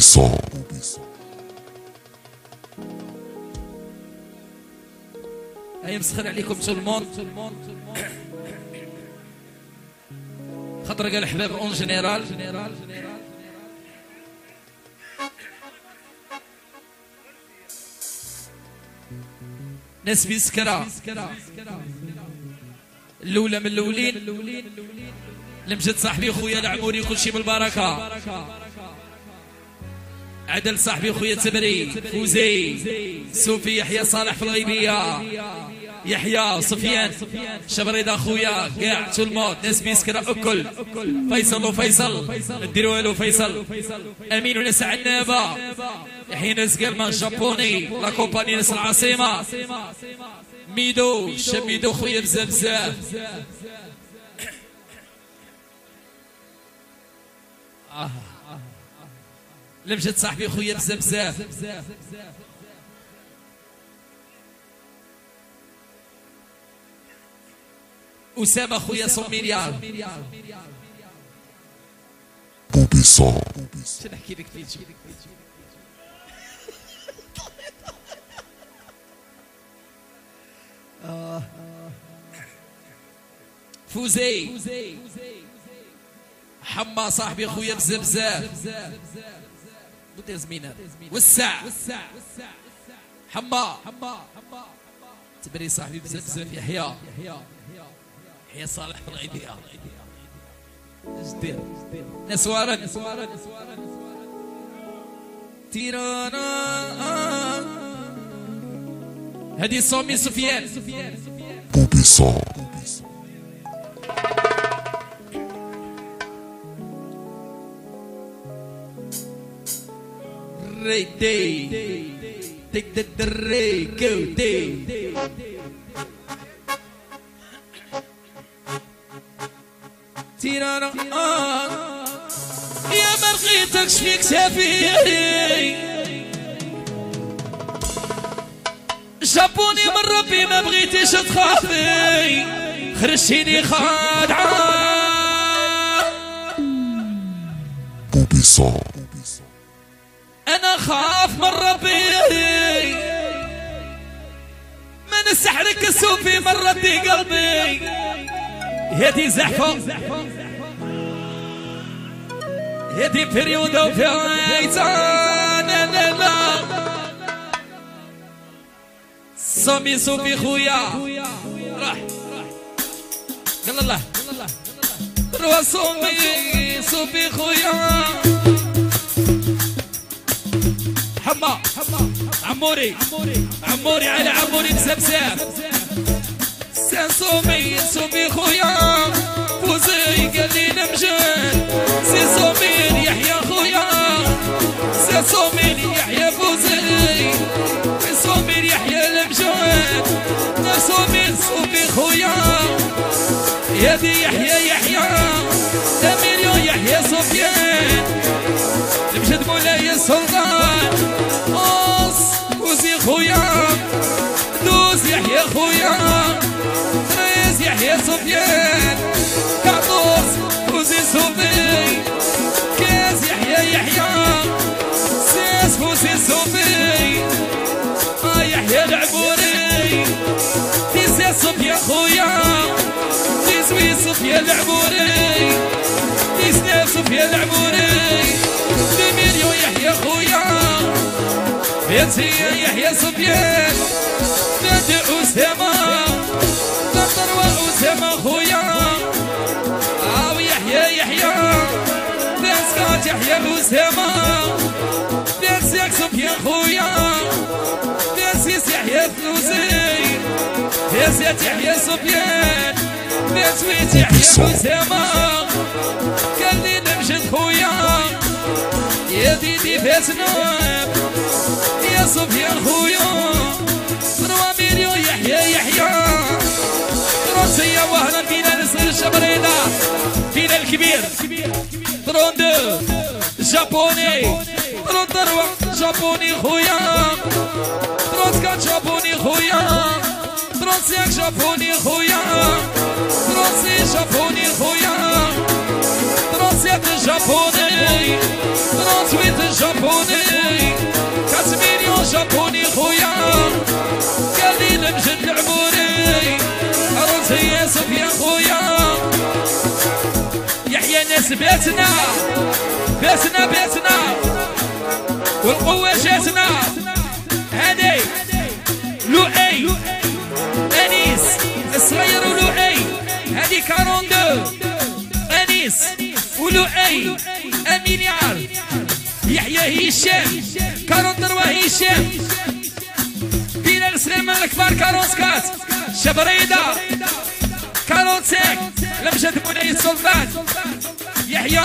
بوبيسون. هيا مسخر عليكم تولمون خاطر قال حباب اون جينيرال ناس بيسكرة الأولى من الأولين لمجد صاحبي خويا العموري كل شي بالبركة عدل صاحبي خويا تبري فوزي سوفي يحيى صالح في الغيبية يحيى سفيان شبريدة خويا كاع تولمود ناس بيسكرة أكل فيصل وفيصل نديرو والو فيصل أمين وناس عنابة يحيى ناس قلمان جابوني لا كومباني ناس العاصمة ميدو شميدو خويا بزاف بزاف لمجد صاحبي خويا بزاف بزاف أسامة خويا صوم مليار بوبيسون. شنو نحكي لك فيه فوزي حما صاحبي خويا بزاف بزاف بودي زمينة وسع حما تبري صاحبي بزاف بزاف يحيى صالح في الغيبية جدير نسوارن تيرانا هدي صومي سفيان بوبيسون. ريدي تقدر دري كودي تيرانا يا مرقيتك شفيك سافي جابوني من ربي ما بغيتيش تخافي خرجتيني خادعة بوبيسون. أنا خاف من ربي من سحرك السوفي مرتي قلبي هدي زحفة هدي بريودو في عيتان لا صومي صوفي خويا راح قال الله روح صومي صوفي خويا حما عموري على عموري بزبزاب صومي خويا فوزي قال لي نمجد سي صومي يحيى خويا سي صومي يحيى فوزي صومي يحيى المجد صومي خويا يدي يحيى اميريو يحيى سفيان المجد مولاي السلطان فوزي خويا دوز يحيى خويا يحيى سفيان كابوس فوزي صوفي كاس يحيى سيس فوزي صوفي يحيى العبوري تيسي صوفيا خويا تيسوي صوفيا العبوري تيسني صوفيا العبوري ديميريو يحيى خويا بيتي يحيى سفيان بيتي أسامة أسامة خويا أو يحيى بنسكات يحيى أسامة بنسيك سفيان خويا بنسيس يحيى فلوزي بنسيت يحيى سفيان بنسويت يحيى أسامة قال لي نمجد خويا يا ديدي فاسناب يا سفيان خويا 3 مليون يحيى روسيا وهلا فينا نصير شبرينا فينا الكبير 32 جابوني 33 جابوني خويا 34 جابوني خويا 35 جابوني خويا 36 جابوني خويا 17 جابوني 38 جابوني 4 مليون جابوني خويا قال لي المجد العموري روزي يا سفيان خويا يحيى ناس بيتنا والقوة جاتنا هادي لؤي أنيس الصغير ولؤي هادي 42 أنيس ولؤي أميليار يحيى هشام 43 هشام بلال سليمان الكبار 44 شبريدة 45 لمجد بني السلطان يحيى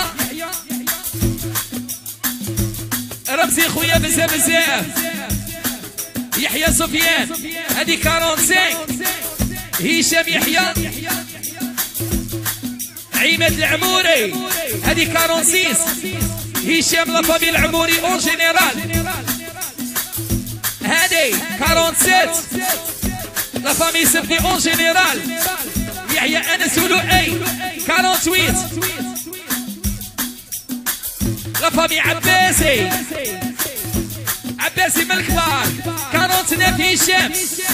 رمزي خويا بزاف يحيى سفيان هادي 45 هشام يحيى عماد العموري هادي 46 هشام لافامي العموري اون جينيرال هادي 47 لافامي سفني اون جينيرال يحيى انس ولؤي 48 لافامي عباسي من الكبار 49 هشام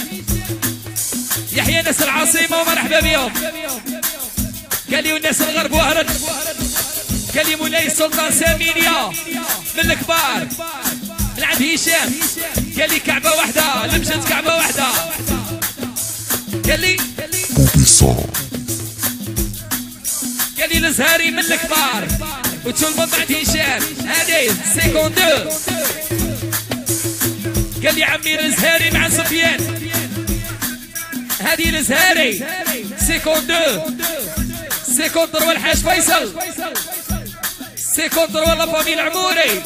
يحيى ناس العاصمة ومرحبا بهم قال لي والناس الغرب وهرت قال لي مولاي السلطان سامينيا من الكبار من عند هشام قال لي كعبة واحدة لمجت كعبة واحدة قال لي قال لي الزهري من الكبار وتشوفوا بعد هشام هادي 52 قال لي عمي الزهري مع سفيان هادي الزهري 52 53 الحاج فيصل 53 لافامي العموري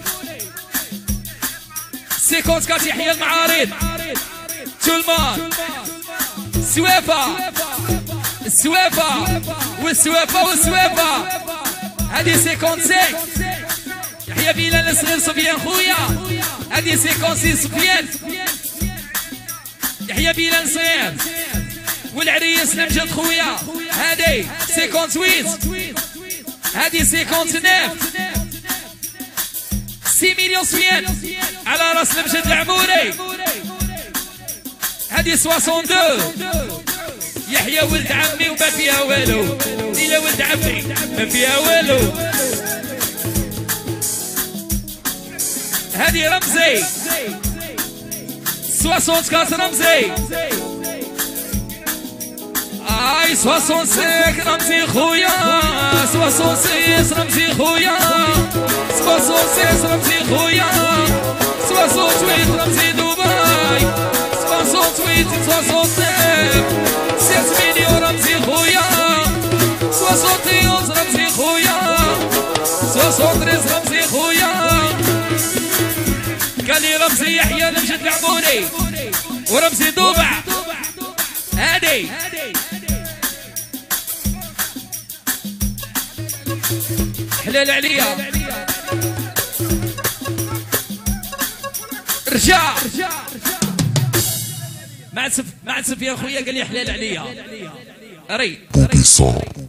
54 يحيى المعارض تولمان السوافة هادي 55 يحيى بلال الصغير سفيان خويا هادي 56 سفيان يحيى بلال صغير والعريس نمجد خويا هادي 58 هادي 59 6 مليون سفيان على راس نمجد العموري هادي 62 يحيى ولد عمي وما فيها والو إلا ولد عمي ما فيها والو هادي رمزي 64 رمزي 65 رمزي خويا 66 رمزي خويا 66 رمزي خويا 68 رمزي دبي 68 7 مليون رمزي خويا 71 رمزي خويا 73 رمزي خويا قال لي رمزي يحيى نمجد العموري ورمزي دوبع هادي حلال عليا رجع ما عاد سفيان خويا قال لي حلال عليا ري